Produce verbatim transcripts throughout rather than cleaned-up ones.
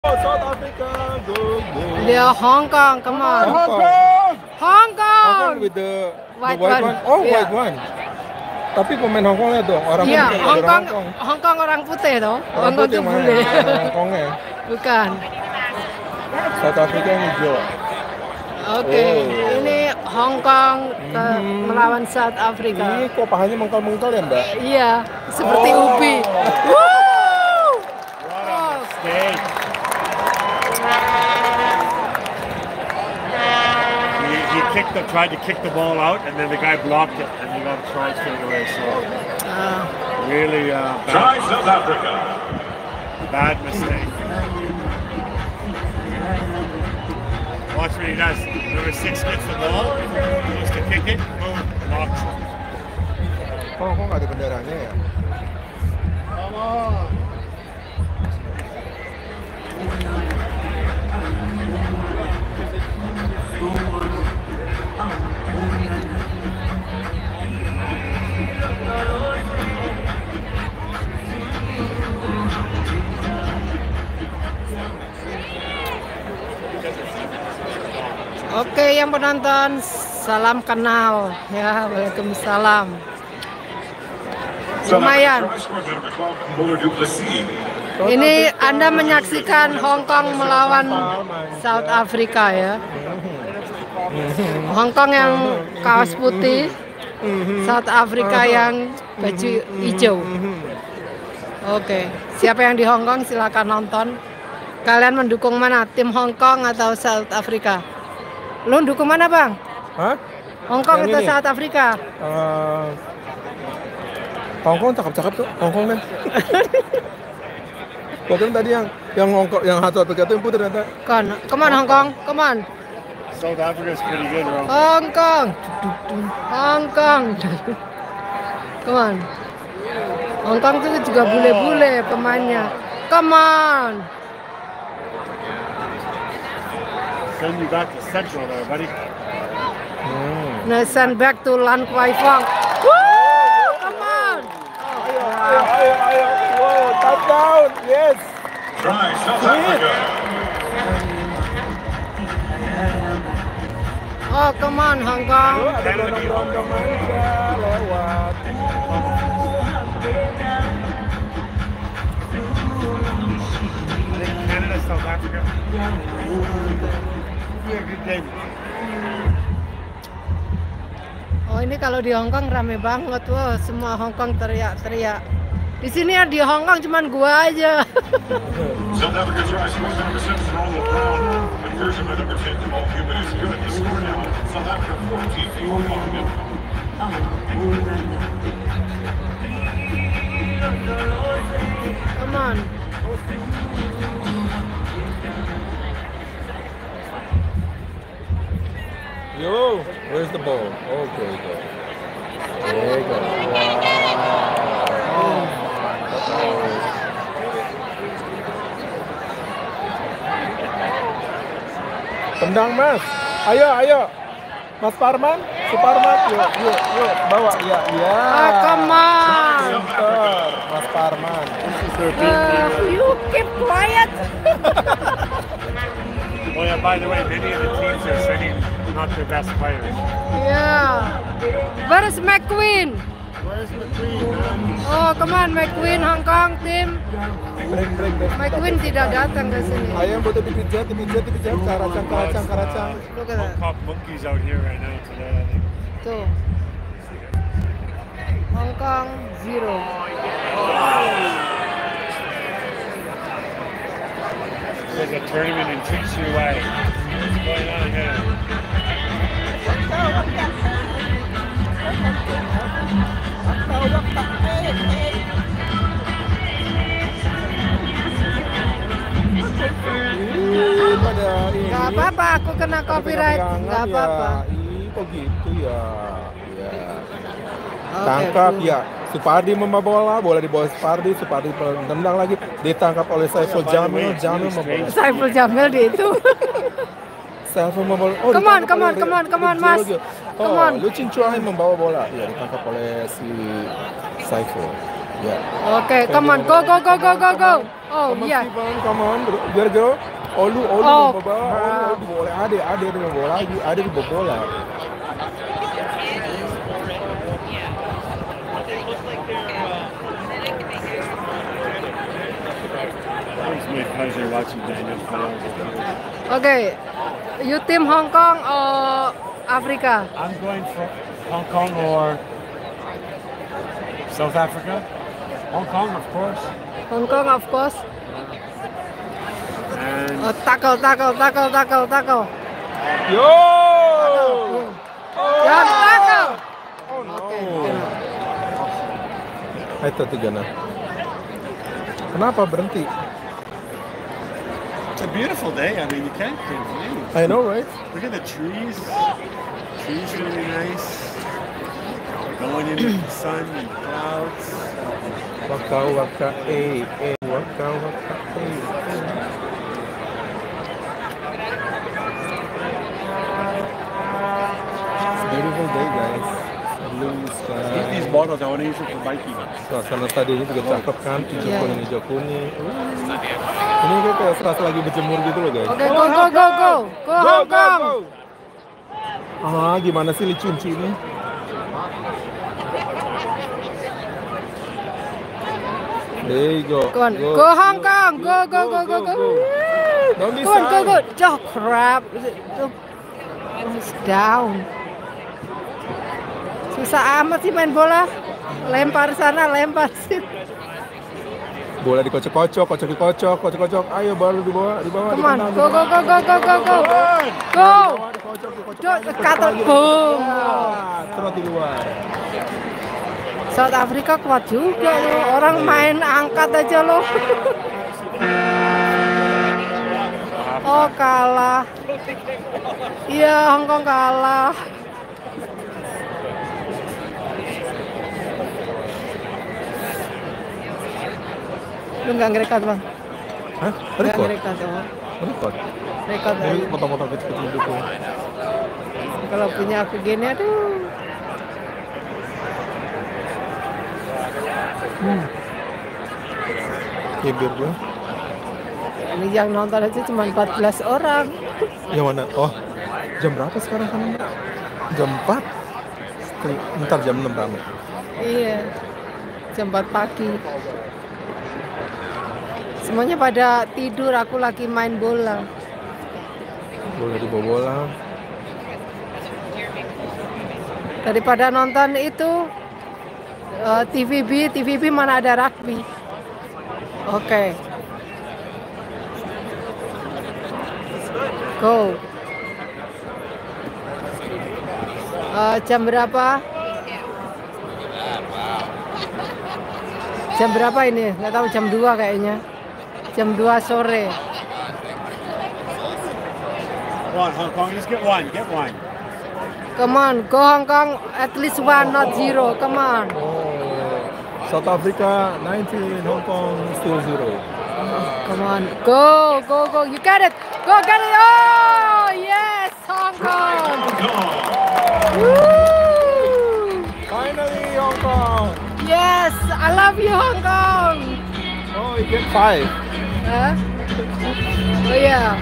Oh, South Africa, go, go. Dia Hong Kong, come on. Hong Kong. Hong Kong. Hong Kong with the, White the white one. one. Oh, Yeah. white one. Tapi pemain Hong Kong lihat dong, orang Iya, putih, Hong orang Kong, Hong Kong. Hong Kong orang putih toh. Orang Hong Kong putih itu yang mana? bule. Orang Hong Kongnya. Bukan. South Africa yang hijau. Oke, Oh. ini Hong Kong ke Hmm. melawan South Africa. Ini kok pahanya mengkal-mengkal ya, Mbak? Iya, seperti Oh. ubi. Woo! Oh. Mistake. He, he kicked the, tried to kick the ball out, and then the guy blocked it, and he got a try straight away. So Ah. really uh, Try bad, South Africa. bad mistake. Watch what he does. Number six gets the ball, goes to kick it, boom, blocks it. Oh, kok nggak ada benderanya ya? Come on. Oke, yang penonton, salam kenal ya, waalaikumsalam. Lumayan. Ini Anda menyaksikan Hong Kong melawan South Africa ya. Hong Kong yang kaos putih, South Africa yang baju hijau. Oke, siapa yang di Hong Kong silakan nonton. Kalian mendukung mana? Tim Hong Kong atau South Africa? Lu dukung mana, Bang? Hah? Hong Kong Yang atau ini? South Africa? Eh, Hong Kong cakep-cakep tuh, Hong Kong kan. Bahkan tadi yang yang Hong Kong, yang South Africa itu yang putih ternyata. Come on, come on Hong Kong, come on. South Africa's pretty good, bro. Hong Kong, Hong Kong, come on. Hong Kong itu juga bule-bule pemainnya. Come on. Send you back to Central there, buddy. Hmm. Nah, send back to Lan Kwai Fong. Woo! Come on. Ayo, ayo, ayo, ayo. Wow, touchdown. Yes. Try South Africa. Oh, come on Hong Kong. Oh, ada berondong-berondong manja lewat. Canada, South Africa. Be a good game. Oh, ini kalau di Hong Kong rame banget. Wah, semua Hong Kong teriak-teriak. Di sini ya di Hong Kong cuman gua aja. South Africa tries twenty-seven percent from on the ground. Conversion by number ten, Jamal Cuban is good. The score now, South Africa fourteen, Hong Kong nil. Come on. Yo, where's the ball? Okay, go. There you go. Wow. Oh my. Tendang Mas. Ayo, ayo. Mas Parman, Suparman, yuk, yuk, yuk, bawa, ya, ya. Ah, come on. Pinter, Mas Parman. Uh, you keep quiet. Oh yeah, by the way, many of the teams are sending not their best players. Yeah. Where's McQueen? Where's McQueen, man? Oh, come on McQueen, Hong Kong team. Break, break, break. McQueen tidak datang ke sini. Ayo, butuh dipijat, dipijat, dipijat. Karacang, karacang, karacang. Look at that. Caught monkeys out here right now today, I think. Tuh. Hong Kong zero. It's like a tournament in Tzu Wai. What's going on here? Ih, pada ini. Gak apa-apa, aku kena copyright. Pegang-pegangan Gak apa-apa. Ya. Ih, kok gitu ya. Ya. Oke, Tangkap cool. ya. Supardi membawa bola, bola di bawah Supardi, Supardi tendang lagi, ditangkap oleh Saiful Jamil, Jamil membawa. Saiful Jamil di itu. Saiful membawa. Oh, Come on, ditangkap come on, oleh come on, come on, Lugio, Mas. Lugio. Come Oh, on. Lucin Chua membawa bola, ya ditangkap oleh si Saiful. Ya. Okay, come on, go, go, go, go, go, go. Oh, Come on, yeah. Stephen, come on. Biar go. Olu, Olu Oh, mau bawa. Olu di bola. Ade, Ade di bola. Ade di bola. It's my pleasure watching Daniel play. Okay, you team Hong Kong or Africa? I'm going for Hong Kong or South Africa. Hong Kong, of course. Hong Kong, of course. And Oh, tackle, tackle, tackle, tackle, tackle. Yo! Ya, tackle. Oh no. Oke. Itu tiga enam. Kenapa berhenti? it's a beautiful day. I mean, you can't complain. I know, right? Look at the trees. Trees are really nice. Going into the sun and the clouds. Waka waka eh eh waka waka eh. eh. It's a beautiful day, guys. Blue sky. Eat these bottles. I want to use it for biking. Suasana tadi ini juga cakep kan, hijau Iya. kuning hijau kuning. Ini kayak kayak serasa lagi berjemur gitu loh, guys. Oke, go, go, go, go. Go Hong Kong. Ah, gimana sih licunci ini? There you go. Go on, go Hong Kong. Go, go, go, go, go. Don't be Go on, go, shy. go. Oh, crap. Oh, it's down. Susah amat sih main bola. Lempar sana, lempar sini. Bola dikocok-kocok, kocok dikocok, kocok-kocok. Ayo baru di bawah, di bawah. Come on, go, go, go, go, go, go, go. Go. Dikocok, dikocok. Cok, lagi, kata dikocok lagi. boom. Ah, terus di luar. South Africa kuat juga loh. Orang main angkat aja loh. Oh, kalah. Iya, Hong Kong kalah. Lu nggak ngerekat bang? Hah? Nggak Record? ngerekat oh. Record? Rekat Ini aja. foto-foto kecil-kecil gitu. Kalau punya aku gini, aduh. Hmm. Kibir gue. Ini yang nonton aja cuma empat belas orang. Yang mana? Oh, jam berapa sekarang kan? Jam empat? Ntar jam enam rame. Iya, jam empat pagi. Semuanya pada tidur, aku lagi main bola. Boleh dibawa bola. Daripada nonton itu eh, T V B, T V B mana ada rugby. Oke. Go. Eh, jam berapa? Jam berapa ini? Nggak tahu, jam dua kayaknya. Jam dua sore. Come on, Hong Kong. Just get one. Get one. Come on, go Hong Kong, at least one, not zero. Come on. Oh, South Africa nineteen, Hong Kong still zero. Come on, go, go, go. You got it. Go, get it. Oh, yes, Hong Kong. Woo! Finally, Hong Kong. Yes, I love you, Hong Kong. Oh, you get five. Hah? Oh iya.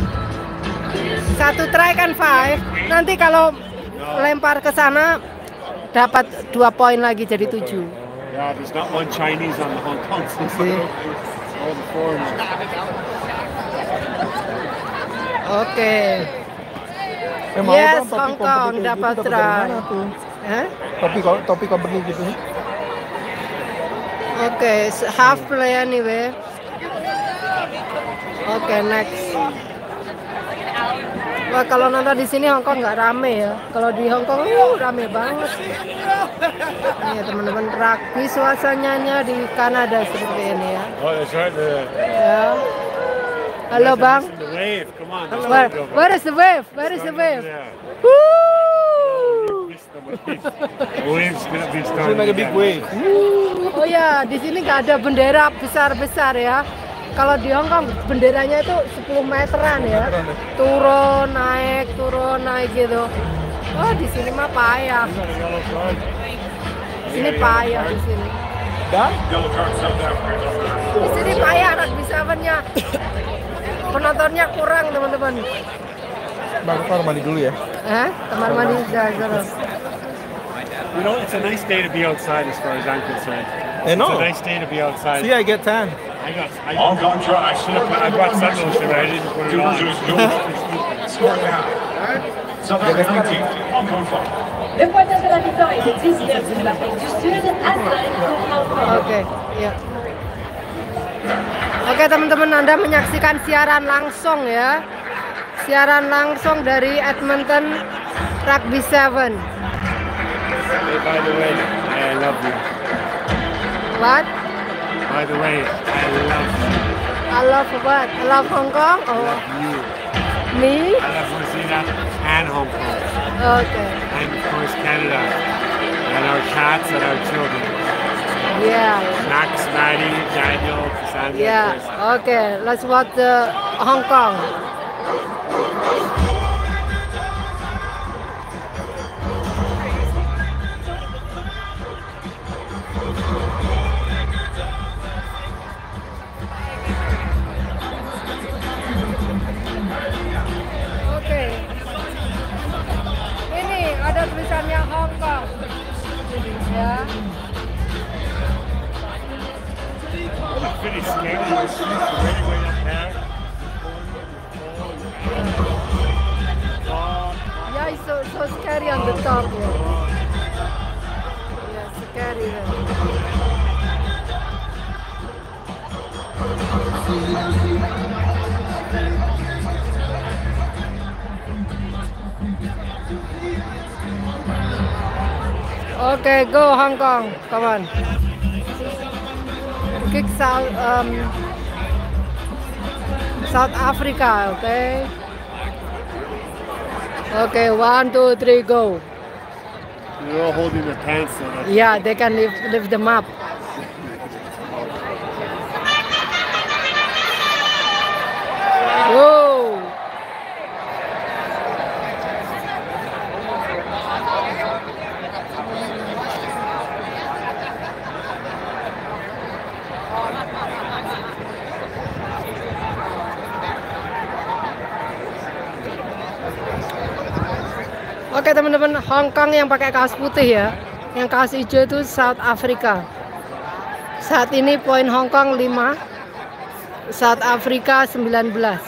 Satu try kan five. Nanti kalau lempar ke sana dapat dua poin lagi jadi tujuh. Yeah, there's not one Chinese on the Hong Kong team. See? All the foreigners. Oke. Eh, mau Yes, dong topi Hong kompeti Kong kayak gitu, dapat dapat dari try. mana tuh? Hah? Topi ko- topi kompeti gitu. Oke, s- half play anyway. Oke, next. Wah, kalau nonton di sini Hong Kong nggak rame ya. Kalau di Hong Kong, uh, rame banget. Nih teman-teman, rugby suasananya di Kanada seperti ini ya. Oh, that's right. The, Ya. Halo bang. the wave. Come on. Let's Where, go. where is the wave? Where is the wave? Yeah. Woo! Miss the wave. The wave's gonna be It's starting. like a big again. wave. Oh ya, di sini nggak ada bendera besar-besar ya. Kalau di Hong Kong benderanya itu sepuluh meteran ya. Turun, naik, turun, naik gitu. Oh, di sini mah payah. Got a yellow flag. Di sini payah di sini. Dan Yellow card, South Africa, number Di four. sini payah rugby seven-nya. Penontonnya kurang, teman-teman. Bang, aku mandi dulu ya. Eh, kamar mandi sudah terus. You know, it's a nice day to be outside as far as I'm concerned. I know. It's a nice day to be outside. See, I get tan. I got, I, Hong Kong try. I brought sun lotion, but I didn't put it To on. produce no score and a half. South Africa nineteen, Hong Kong five. Le pointage de la victoire est de dix-neuf pour l'Afrique du Sud, à cinq pour Hong Kong. Oke, ya. Oke teman-teman, Anda menyaksikan siaran langsung ya. Siaran langsung dari Edmonton Rugby Seven. Hey, by the way, I love you. What? By the way, I love you. I love what? I love Hong Kong? I Oh, love you. me? I love Rosina and Hong Kong. Okay. And of course Canada. And our cats and our children. Yeah. Max, Maddie, Daniel, Cassandra, Yeah. Chris. Okay. Let's watch the Hong Kong. Oke. Ini ada tulisannya Hong Kong. Ya. It's pretty scary. The streets are way, way up there. Oh, Yeah, it's so, so scary on the top. Yeah, yeah scary. There. Okay, go Hong Kong. Come on. Kick South, um, South Africa. Okay. Okay, one, two, three, go. they're all holding their pants so that's Yeah, they can lift, lift them up. Whoa! Oke teman-teman, Hong Kong yang pakai kaos putih ya, yang kaos hijau itu South Africa. Saat ini poin Hong Kong lima, South Africa sembilan belas.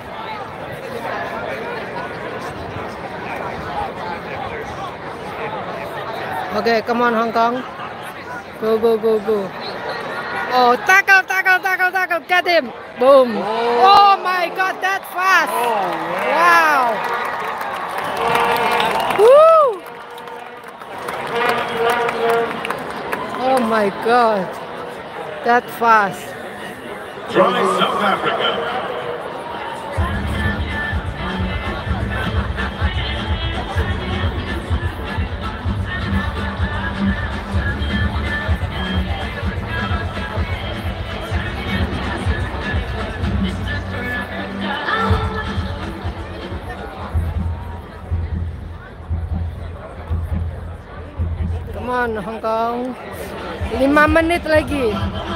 Oke, come on Hong Kong. Go, go, go, go. Oh, tackle, tackle, tackle, tackle. Get him. Boom. Oh my God, that fast. Wow. Woo. Oh my God, that fast. Try South Africa. Come on Hong Kong. lima menit lagi.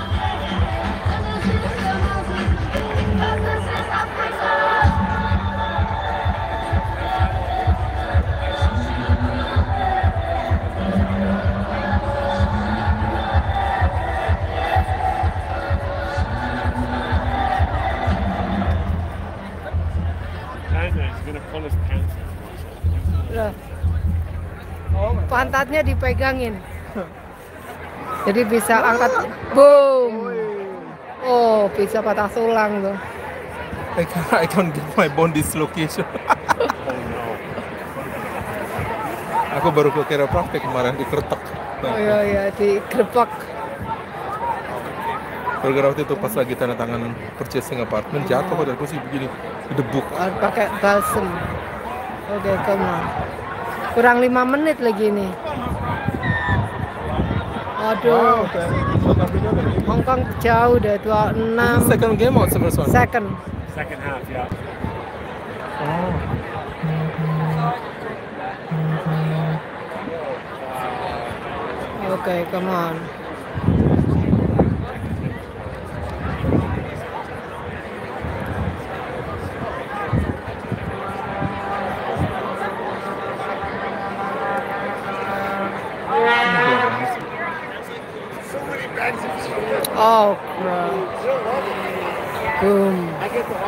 Panda is gonna pull his pants off. Loh. Pantatnya dipegangin. Jadi bisa angkat. Boom. Oh, bisa patah tulang tuh. I can't, I can't get my bone dislocation. Oh no. Aku baru ke chiropractic kemarin dikeretek. Oh iya iya, digrebek. Gara-gara waktu itu pas lagi tanda tangan purchasing apartemen jatuh pada aku sih begini debuk. Harus pakai balsem. Oke, come on. Kurang lima menit lagi nih. Aduh, Hong Kong jauh deh, dua puluh enam Second game or the first one? second. Second half, yeah. Oh. Oke, come on.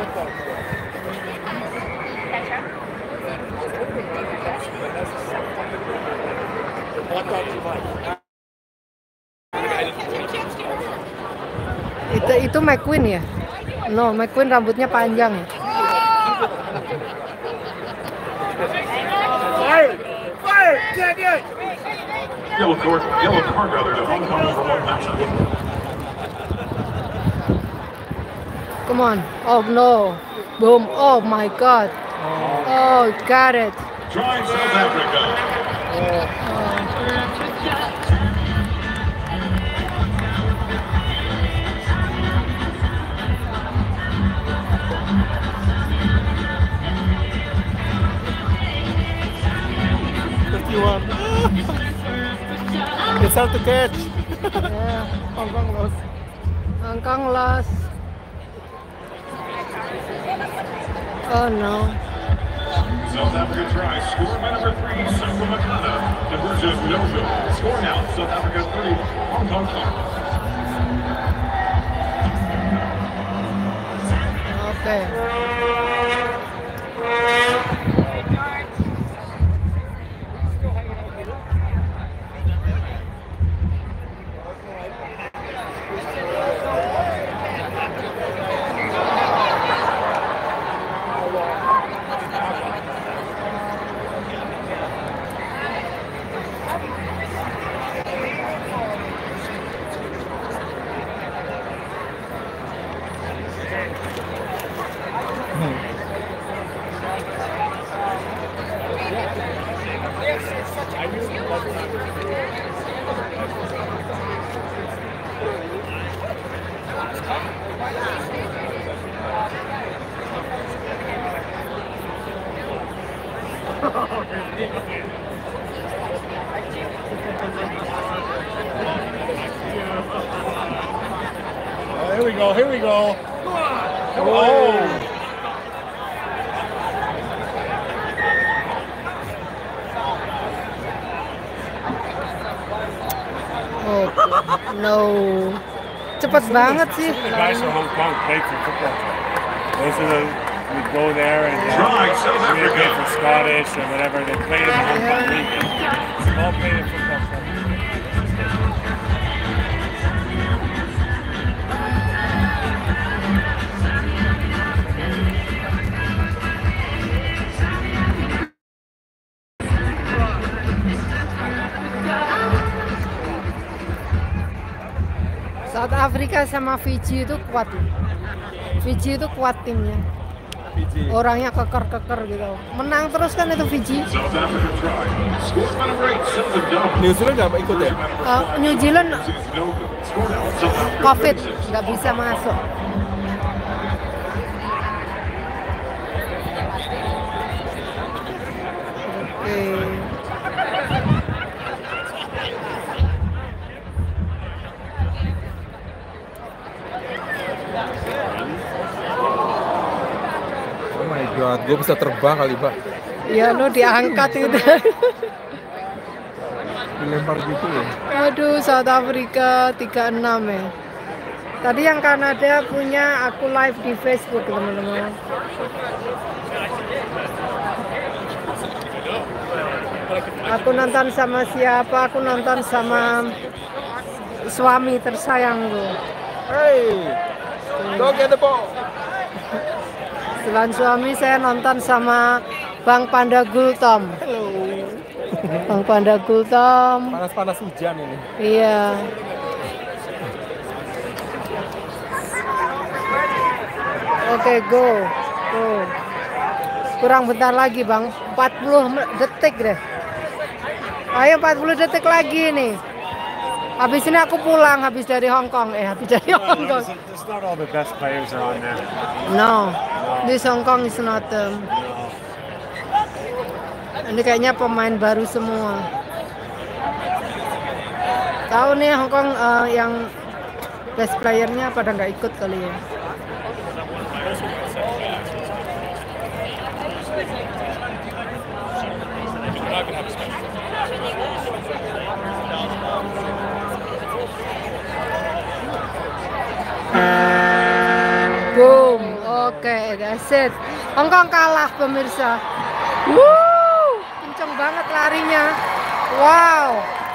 Itu itu McQueen ya? No, McQueen rambutnya panjang. Yellow card, yellow card rather to Hong Kong for one matchup. Come on. Oh no. Boom. Oh my god. Oh, got it. Trying South Africa. thirty-one. It's hard to catch. Yeah. Hong Kong lost. Hong Kong lost. Oh no. South Africa tries. Scored by number three, Sangwa Makana. Diversion no good. Score now. South Africa three, Hong Kong five. Okay. Oh, here we go, here we go. Come on. Oh. Oh no. Cepet banget sih. The guys from Hong Kong played for football. Those are the, we go there and uh, Try South we play Africa. for Scottish or whatever. They played in the Hong Kong league. They all played in football club. South Africa sama Fiji itu kuat. Fiji itu kuat timnya. Orangnya keker-keker gitu. Menang terus kan itu Fiji. South Africa try. Scored by number eight, Sylvan Dove. New Zealand nggak ikut ya? Uh, New Zealand No good. Score now. South Africa COVID thirty-six. nggak bisa masuk. Oke. Oh my god, gue bisa terbang kali, Pak. Ya lo diangkat itu. Dilempar gitu ya. Aduh, South Africa tiga enam ya. Tadi yang Kanada punya aku live di Facebook, teman-teman. Aku nonton sama siapa? Aku nonton sama suami tersayangku. Hey, go get the ball. Selain suami, saya nonton sama Bang Panda Gultom. Hello. Bang Panda Gultom. Panas-panas hujan ini. Iya. Oke, go. Go. Kurang bentar lagi, Bang. empat puluh detik deh. Ayo empat puluh detik lagi nih. Habis ini aku pulang habis dari Hong Kong. Eh, habis dari Hong Kong. It's not all the best players are on there. No. This Hong Kong is not um, ini kayaknya pemain baru semua. Tahu nih Hong Kong uh, yang best playernya pada nggak ikut kali ya. Boom. Oke, That's it. Hong Kong kalah pemirsa. Wuh, kenceng banget larinya. Wow.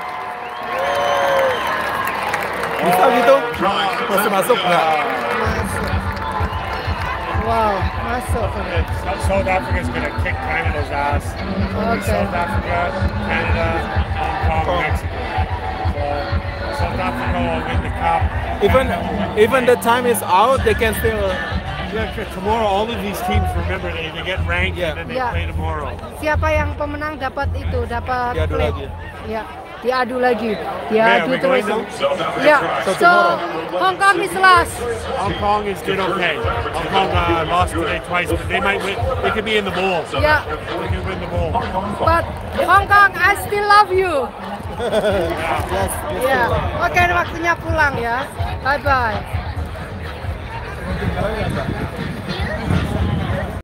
Bisa gitu? Masih masuk nggak? Masuk. Wow, masuk. South Africa's going to kick Canada's ass. Okay. South Africa, Canada, Hong Kong, Mexico. So South Africa will win the cup. Even even the time is out, they can still. Yeah, tomorrow all of these teams, remember, they, they get ranked Yeah. and then they Yeah. play tomorrow. Siapa yang pemenang dapat itu, dapat Diadu plate. lagi. Ya, diadu lagi. Yeah, Diadu we terus. going Ya, So so Hong Kong is last. Hong Kong is doing okay. Hong Kong uh, lost today twice, but they might win. They could be in the bowl. Ya, They could win the bowl. but Hong Kong, I still love you. Yes. Ya, oke, waktunya pulang ya. Bye bye.